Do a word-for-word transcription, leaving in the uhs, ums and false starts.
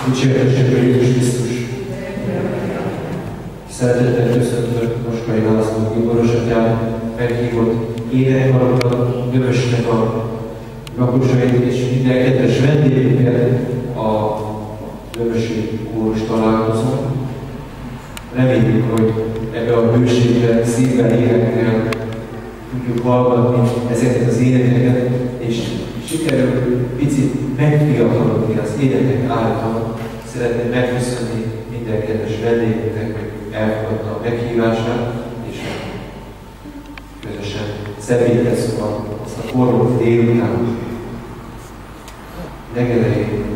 Dicsértessük a Jézus Krisztus! Szeretettel köszöntök Moskai László Tiboros atyám meghívott énekkarokat, Dömösnek a lakosait és minden kedves vendégünket a Dömösi kórus találkozón. Reméljük, hogy ebbe a bőségben, szívvel, énekkel tudjuk hallgatni ezeket az énekeket, és sikerül picit megfiatalodni az énekek által. Szeretném megköszönni minden kedves vendégünknek, hogy elfogadta a meghívását, és közösen szemléltesszük azt a forró délután. Legelején